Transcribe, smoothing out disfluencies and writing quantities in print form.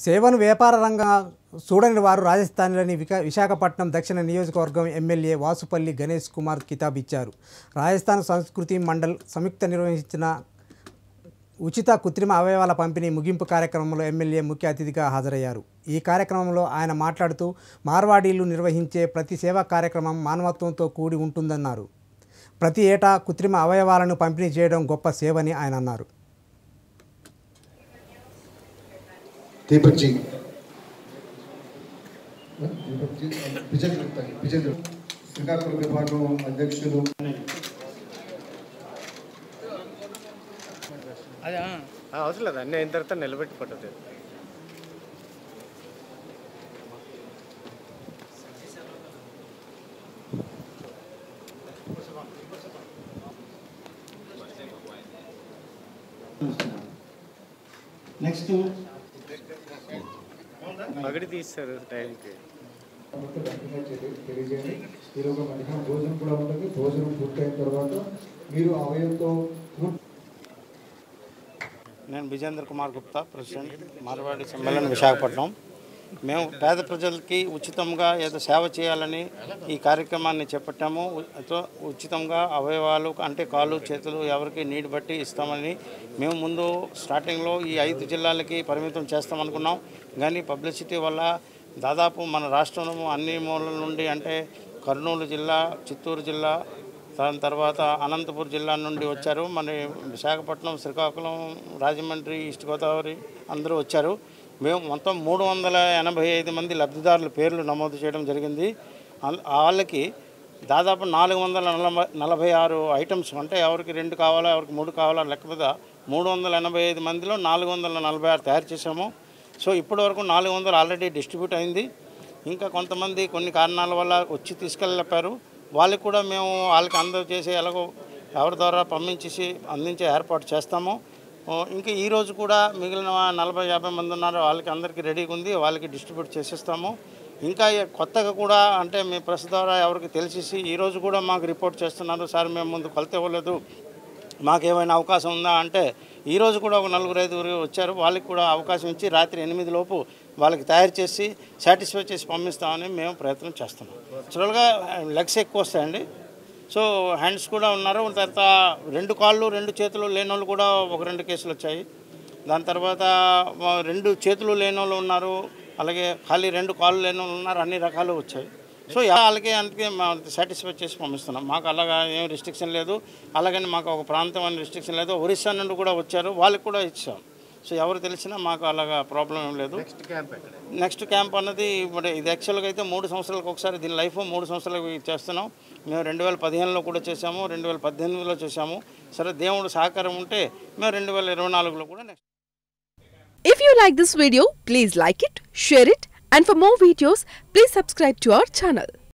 సేవను వ్యాపార రంగా చూడని వారు రాజస్థాన్లోని విశాఖపట్నం దక్షిణ నియోజకవర్గం ఎమ్మెల్యే వాసుపల్లి గణేష్ కుమార్ కితాబ్ ఇచ్చారు. రాజస్థాన్ సంస్కృతి మండల్ సంయుక్త నిర్వహించిన ఉచిత కృత్రిమ అవయవాల పంపిణీ ముగింపు కార్యక్రమంలో ఎమ్మెల్యే ముఖ్య అతిథిగా హాజరయ్యారు. ఈ కార్యక్రమంలో ఆయన మాట్లాడుతూ మార్వాడీలు నిర్వహించే ప్రతి సేవా కార్యక్రమం మానవత్వంతో కూడి ఉంటుందన్నారు. ప్రతి ఏటా కృత్రిమ అవయవాలను పంపిణీ చేయడం గొప్ప సేవని ఆయన అన్నారు. दीपक जी శ్రీకాకుళం విభాగం అధ్యక్షులు అదే అవసరం లేదు, అన్నీ అయిన తర్వాత నిలబెట్టి పట్టదు. నెక్స్ట్ పగడి తీస్తారు టైంకి. తెలియజేయండి. ఈరోజు మధ్యాహ్నం భోజనం కూడా ఉంటుంది. భోజనం పూర్తయిన తర్వాత మీరు అవయంతో. నేను విజేంద్ర కుమార్ గుప్తా, ప్రెసిడెంట్ మార్వాడి సమ్మేళనం విశాఖపట్నం. మేము పేద ప్రజలకి ఉచితంగా ఏదో సేవ చేయాలని ఈ కార్యక్రమాన్ని చేపట్టాము. ఉచితంగా అవయవాలు అంటే కాళ్ళు చేతులు ఎవరికి నీడ్ బట్టి ఇస్తామని మేము ముందు స్టార్టింగ్లో ఈ 5 జిల్లాలకి పరిమితం చేస్తామనుకున్నాం. కానీ పబ్లిసిటీ వల్ల దాదాపు మన రాష్ట్రంలో అన్ని మూలల నుండి అంటే కర్నూలు జిల్లా, చిత్తూరు జిల్లా, దాని తర్వాత అనంతపురం జిల్లా నుండి వచ్చారు. మన విశాఖపట్నం, శ్రీకాకుళం, రాజమండ్రి, ఈస్ట్ గోదావరి అందరూ వచ్చారు. మేము మొత్తం 385 మంది లబ్ధిదారుల పేర్లు నమోదు చేయడం జరిగింది. వాళ్ళకి దాదాపు 446 ఐటమ్స్ అంటే ఎవరికి 2 కావాలా, ఎవరికి 3 కావాలా లెక్క మీద 385 మందిలో 446 తయారు చేసాము. సో ఇప్పటివరకు 400 ఆల్రెడీ డిస్ట్రిబ్యూట్ అయింది. ఇంకా కొంతమంది కొన్ని కారణాల వల్ల వచ్చి తీసుకెళ్ళలేపారు. వాళ్ళకి కూడా మేము వాళ్ళకి అందరూ చేసి ఎలాగో ఎవరి ద్వారా పంపించేసి అందించే ఏర్పాటు చేస్తాము. ఇంకా ఈరోజు కూడా మిగిలిన 40-50 మంది ఉన్నారు, వాళ్ళకి అందరికీ రెడీగా ఉంది, వాళ్ళకి డిస్ట్రిబ్యూట్ చేసేస్తాము. ఇంకా కొత్తగా కూడా అంటే మీ ప్రెస్ ద్వారా ఎవరికి తెలిసేసి ఈరోజు కూడా మాకు రిపోర్ట్ చేస్తున్నారు, సార్ మేము ముందు కొలత ఇవ్వలేదు, మాకేమైనా అవకాశం ఉందా అంటే ఈరోజు కూడా ఒక 4-5 వచ్చారు. వాళ్ళకి కూడా అవకాశం ఇచ్చి రాత్రి 8 లోపు వాళ్ళకి తయారు చేసి సాటిస్ఫై చేసి పంపిస్తామని మేము ప్రయత్నం చేస్తున్నాం. యాక్చువల్గా లెగ్స్ ఎక్కువ వస్తాయండి. సో హ్యాండ్స్ కూడా ఉన్నారు. తర్వాత 2 కాళ్ళు 2 చేతులు లేని వాళ్ళు కూడా 1-2 కేసులు వచ్చాయి. దాని తర్వాత 2 చేతులు లేని వాళ్ళు ఉన్నారు, అలాగే ఖాళీ 2 కాళ్ళు లేని వాళ్ళు ఉన్నారు. అన్ని రకాలు వచ్చాయి. సో వాళ్ళకి అందుకే సాటిస్ఫై చేసి పంపిస్తున్నాం. మాకు అలాగా ఏం రిస్ట్రిక్షన్ లేదు. అలాగని మాకు ఒక ప్రాంతం అని రిస్ట్రిక్షన్ లేదు. ఒరిస్సా నుండి కూడా వచ్చారు, వాళ్ళకి కూడా ఇచ్చాం. సో ఎవరు తెలిసినా మాకు అలాగా ప్రాబ్లం ఏం లేదు. నెక్స్ట్ క్యాంప్ అన్నది ఇప్పుడు ఇది యాక్చువల్గా అయితే 3 సంవత్సరాలకు ఒకసారి, దీని లైఫ్ 3 సంవత్సరాలకు చేస్తున్నాం. మేము 2015లో కూడా చేసాము, 2018లో చేసాము. సరే దేవుడు సహకారం ఉంటే మేము 2024లో కూడా next. If you like this video, please like it, share it, and for more videos, please subscribe to our channel.